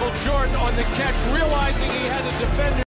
Michael Jordan on the catch, realizing he had a defender.